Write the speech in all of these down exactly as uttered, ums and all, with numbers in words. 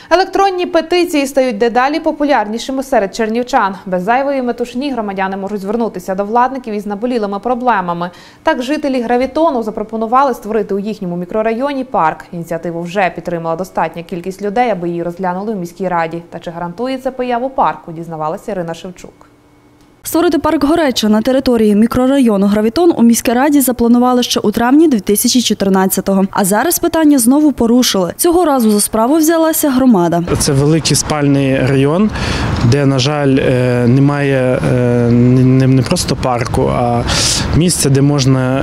Електронні петиції стають дедалі популярнішими серед чернівчан. Без зайвої метушні громадяни можуть звернутися до владників із наболілими проблемами. Так жителі Гравітону запропонували створити у їхньому мікрорайоні парк. Ініціативу вже підтримала достатня кількість людей, аби її розглянули у міській раді. Та чи гарантує це появу парку, дізнавалася Ірина Шевчук. Створити парк «Гореча» на території мікрорайону Гравітон у міській раді запланували ще у травні дві тисячі чотирнадцятого. А зараз питання знову порушили. Цього разу за справу взялася громада. Це великий спальний район, де, на жаль, немає не просто парку, а місця, де можна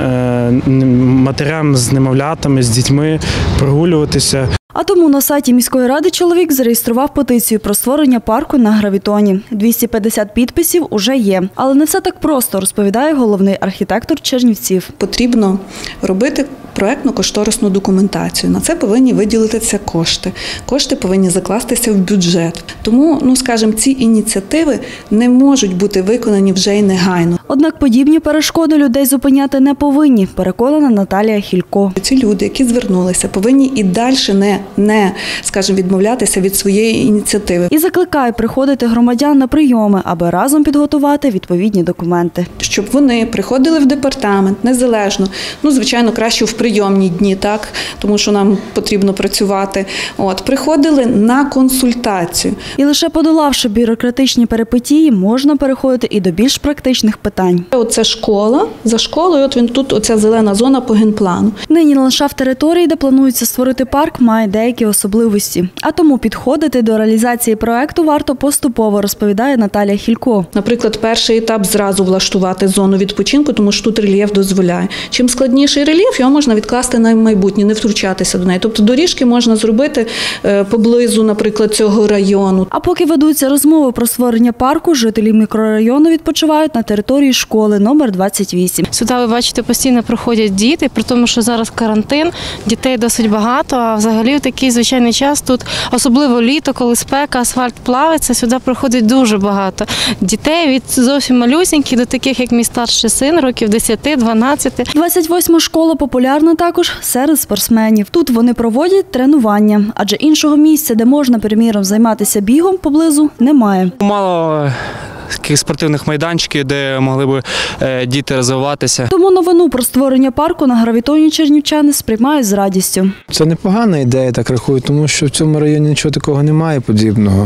матерям з немовлятами, з дітьми прогулюватися. А тому на сайті міської ради чоловік зареєстрував петицію про створення парку на Гравітоні. двісті п'ятдесят підписів уже є. Але не все так просто, розповідає головний архітектор Чернівців. Потрібно робити проєктно-кошторисну документацію. На це повинні виділитися кошти. Кошти повинні закластися в бюджет. Тому, ну скажімо, ці ініціативи не можуть бути виконані вже й негайно. Однак подібні перешкоди людей зупиняти не повинні, переконана Наталія Хілько. Ці люди, які звернулися, повинні і далі не, не скажімо, відмовлятися від своєї ініціативи. І закликає приходити громадян на прийоми, аби разом підготувати відповідні документи. Щоб вони приходили в департамент незалежно, ну, звичайно, краще в прийомні дні, так, тому що нам потрібно працювати. От, приходили на консультацію. І лише подолавши бюрократичні перипетії, можна переходити і до більш практичних питань. Оце школа, за школою, от він тут, оця зелена зона по генплану. Нині ландшафт території, де планується створити парк, має деякі особливості. А тому підходити до реалізації проекту варто поступово, розповідає Наталія Хілько. Наприклад, перший етап зразу влаштувати зону відпочинку, тому що тут рельєф дозволяє. Чим складніший рельєф, його можна відкласти на майбутнє, не втручатися до неї. Тобто доріжки можна зробити поблизу, наприклад, цього району. А поки ведуться розмови про створення парку, жителі мікрорайону відпочивають на території школи номер двадцять вісім. Сюди, ви бачите, постійно проходять діти, при тому, що зараз карантин, дітей досить багато, а взагалі в такий звичайний час тут, особливо літо, коли спека, асфальт плавиться, сюди проходить дуже багато дітей, від зовсім малюсеньких до таких, як мій старший син, років десять-дванадцять. двадцять восьма школа популярна також серед спортсменів. Тут вони проводять тренування, адже іншого місця, де можна, приміром, займатися бігом, поблизу немає. Мало таких спортивних майданчиків, де могли б діти розвиватися. Тому новину про створення парку на Гравітоні чернівчани сприймають з радістю. Це непогана ідея, так рахую, тому що в цьому районі нічого такого немає подібного.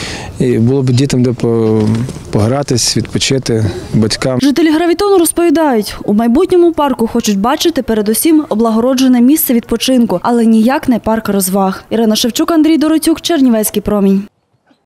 І було б дітям де погратись, відпочити, батькам. Жителі Гравітону розповідають, у майбутньому парку хочуть бачити передусім облагороджене місце відпочинку, але ніяк не парк розваг. Ірина Шевчук, Андрій Доротюк, Чернівецький промінь.